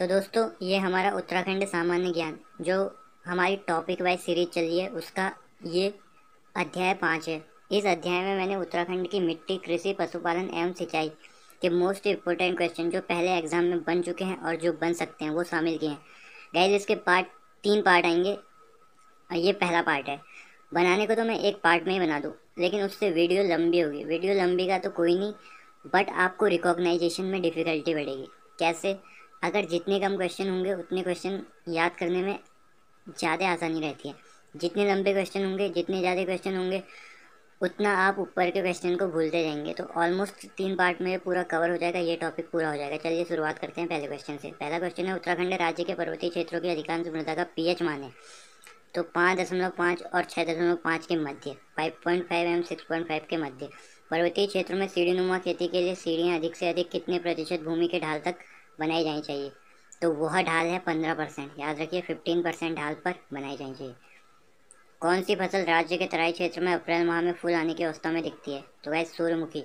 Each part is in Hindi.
तो दोस्तों, ये हमारा उत्तराखंड सामान्य ज्ञान जो हमारी टॉपिक वाइज सीरीज चली है उसका ये अध्याय 5 है। इस अध्याय में मैंने उत्तराखंड की मिट्टी, कृषि, पशुपालन एवं सिंचाई के मोस्ट इम्पोर्टेंट क्वेश्चन जो पहले एग्जाम में बन चुके हैं और जो बन सकते हैं वो शामिल किए हैं। गाइस, इसके तीन पार्ट आएंगे और ये पहला पार्ट है। बनाने को तो मैं एक पार्ट में ही बना दूँ, लेकिन उससे वीडियो लंबी होगी। वीडियो लंबी का तो कोई नहीं, बट आपको रिकॉग्नाइजेशन में डिफ़िकल्टी बढ़ेगी। कैसे? अगर जितने कम क्वेश्चन होंगे उतने क्वेश्चन याद करने में ज़्यादा आसानी रहती है। जितने लंबे क्वेश्चन होंगे, जितने ज़्यादा क्वेश्चन होंगे, उतना आप ऊपर के क्वेश्चन को भूलते जाएंगे। तो ऑलमोस्ट 3 पार्ट में पूरा कवर हो जाएगा, ये टॉपिक पूरा हो जाएगा। चलिए शुरुआत करते हैं पहले क्वेश्चन से। पहला क्वेश्चन है, उत्तराखंड राज्य के पर्वतीय क्षेत्रों की अधिकांश मृदा का पीएच मान है। तो 5.5 और 6.5 के मध्य, 5.5 एवं 6.5 के मध्य। पर्वतीय क्षेत्रों में सीढ़ीनुमा खेती के लिए सीढ़ियाँ अधिक से अधिक कितने प्रतिशत भूमि के ढाल तक बनाई जानी चाहिए? तो वह ढाल है 15%। याद रखिए, 15% ढाल पर बनाई जानी चाहिए। कौन सी फसल राज्य के तराई क्षेत्र में अप्रैल माह में फूल आने की अवस्था में दिखती है? तो वह सूर्यमुखी।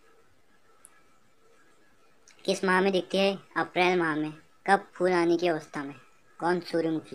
किस माह में दिखती है? अप्रैल माह में। कब फूल आने की अवस्था में? कौन? सूर्यमुखी।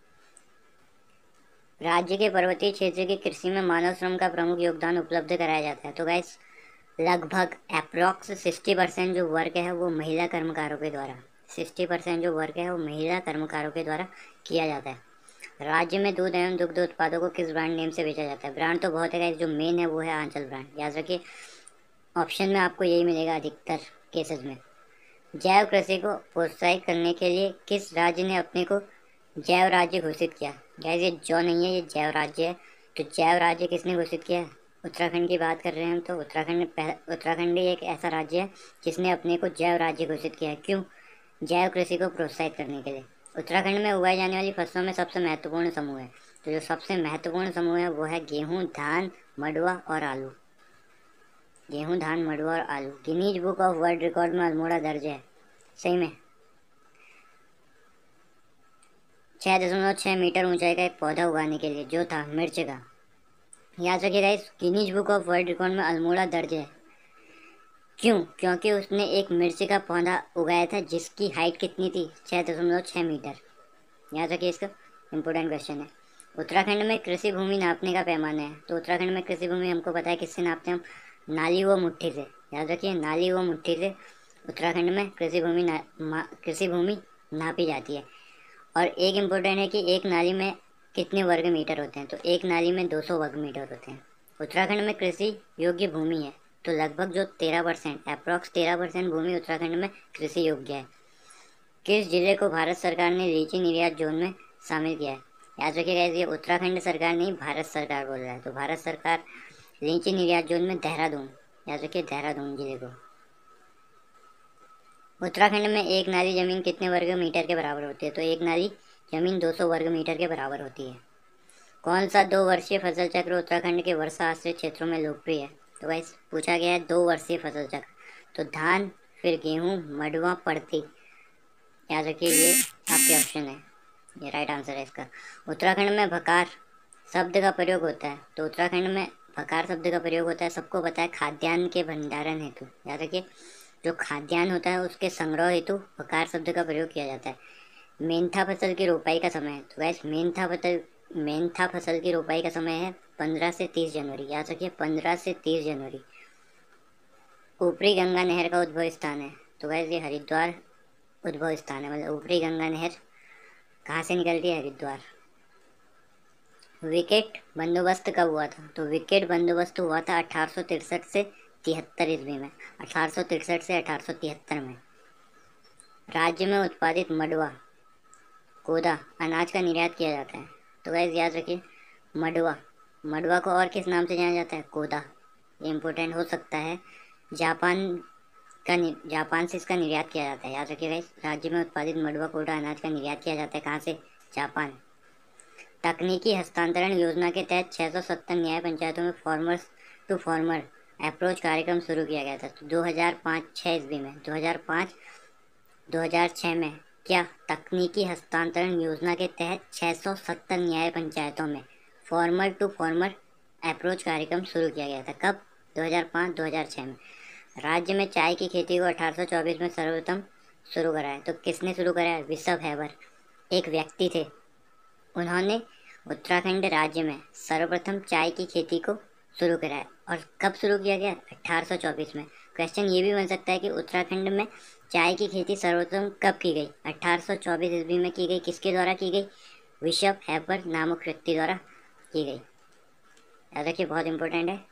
राज्य के पर्वतीय क्षेत्र की कृषि में मानव श्रम का प्रमुख योगदान उपलब्ध कराया जाता है। तो गाइस, लगभग अप्रॉक्स 60% जो वर्क है वो महिला कर्मकारों के द्वारा 60% जो वर्क है वो महिला कर्मकारों के द्वारा किया जाता है। राज्य में दूध एवं दुग्ध उत्पादों को किस ब्रांड नेम से बेचा जाता है? ब्रांड तो बहुत है गाइस, जो मेन है वो है आंचल ब्रांड। याद रखिए, ऑप्शन में आपको यही मिलेगा अधिकतर केसेस में। जैव कृषि को प्रोत्साहित करने के लिए किस राज्य ने अपने को जैव राज्य घोषित किया? गाइस, ये जो नहीं है, ये जैव राज्य है। तो जैव राज्य किसने घोषित किया? उत्तराखंड की बात कर रहे हैं हम। तो उत्तराखंड ही एक ऐसा राज्य है जिसने अपने को जैव राज्य घोषित किया है। क्यों? जैव कृषि को प्रोत्साहित करने के लिए। उत्तराखंड में उगाई जाने वाली फसलों में सबसे महत्वपूर्ण समूह है। तो जो सबसे महत्वपूर्ण समूह है वो है गेहूं, धान, मडुआ और आलू। गेहूं, धान, मडुआ और आलू। Guinness book of world record में अल्मोड़ा दर्ज है। सही में 6.6 मीटर ऊंचाई का एक पौधा उगाने के लिए जो था मिर्च का। याद रखिएगा, इस Guinness book of world record में अल्मोड़ा दर्ज है। क्यों? क्योंकि उसने एक मिर्च का पौधा उगाया था जिसकी हाइट कितनी थी? 6.6 मीटर। याद रखिए, इसका इंपॉर्टेंट क्वेश्चन है। उत्तराखंड में कृषि भूमि नापने का पैमाना है। तो उत्तराखंड में कृषि भूमि हमको पता है किससे नापते हैं हम? नाली व मुट्ठी से। याद रखिए, नाली व मुट्ठी से उत्तराखंड में कृषि भूमि नापी जाती है। और एक इम्पोर्टेंट है कि एक नाली में कितने वर्ग मीटर होते हैं? तो एक नाली में 200 वर्ग मीटर होते हैं। उत्तराखंड में कृषि योग्य भूमि है तो लगभग जो 13%, अप्रॉक्स 13% भूमि उत्तराखंड में कृषि योग्य है। किस जिले को भारत सरकार ने लीची निर्यात जोन में शामिल किया है? याद रखिएगा, ये उत्तराखंड सरकार नहीं, भारत सरकार बोल रहा है। तो भारत सरकार लीची निर्यात जोन में देहरादून, याद रखिए देहरादून जिले को। उत्तराखंड में एक नाली जमीन कितने वर्ग मीटर के बराबर होती है? तो एक नाली जमीन 200 वर्ग मीटर के बराबर होती है। कौन सा 2 वर्षीय फसल चक्र उत्तराखंड के वर्षा आश्रित क्षेत्रों में लोकप्रिय है? तो गाइस, पूछा गया है 2 वर्षीय फसल चक्र। तो धान, फिर गेहूं, मडुआ, पड़ती। याद रखिए, ये आपके ऑप्शन है, ये राइट आंसर है इसका। उत्तराखंड में भकार शब्द का प्रयोग होता है। तो उत्तराखंड में भकार शब्द का प्रयोग होता है, सबको पता है, खाद्यान्न के भंडारण हेतु। याद रखिए, जो खाद्यान्न होता है उसके संग्रह हेतु भकार शब्द का प्रयोग किया जाता है। मेंथा फसल की रोपाई का समय है। तो वैसे मेंथा फसल की रोपाई का समय है 15 से 30 जनवरी। याद रखिए, 15 से 30 जनवरी। ऊपरी गंगा नहर का उद्भव स्थान है। तो वैसे ये हरिद्वार उद्भव स्थान है, मतलब ऊपरी गंगा नहर कहाँ से निकलती है? हरिद्वार। विकेट बंदोबस्त कब हुआ था? तो विकेट बंदोबस्त हुआ था 1863 से 73 ईस्वी में। 1863 से 1873 में। राज्य में उत्पादित मडुआ, कोदा अनाज का निर्यात किया जाता है। तो गाइस, याद रखिए, मडुआ को और किस नाम से जाना जाता है? कोदा। ये इम्पोर्टेंट हो सकता है। जापान से इसका निर्यात किया जाता है। याद रखिए गाइस, राज्य में उत्पादित मडुआ कोडा अनाज का निर्यात किया जाता है। कहाँ से? जापान। तकनीकी हस्तांतरण योजना के तहत 670 न्याय पंचायतों में फार्मर्स टू फार्मर अप्रोच कार्यक्रम शुरू किया गया था। तो 2005-6 ईस्वी में, 2005-2006 में क्या तकनीकी हस्तांतरण योजना के तहत 670 न्याय पंचायतों में फार्मर टू फार्मर अप्रोच कार्यक्रम शुरू किया गया था? कब? 2005-2006 में। राज्य में चाय की खेती को 1824 में सर्वप्रथम शुरू करा है। तो किसने शुरू करा है? विशव हैबर एक व्यक्ति थे। उन्होंने उत्तराखंड राज्य में सर्वप्रथम चाय की खेती को शुरू करा है। और कब शुरू किया गया? 1824 में। क्वेश्चन ये भी बन सकता है कि उत्तराखंड में चाय की खेती सर्वप्रथम कब की गई? 1824 ईस्वी में की गई। किसके द्वारा की गई? विशव हैबर नामक व्यक्ति द्वारा की गई। याद रखिए, बहुत इंपॉर्टेंट है।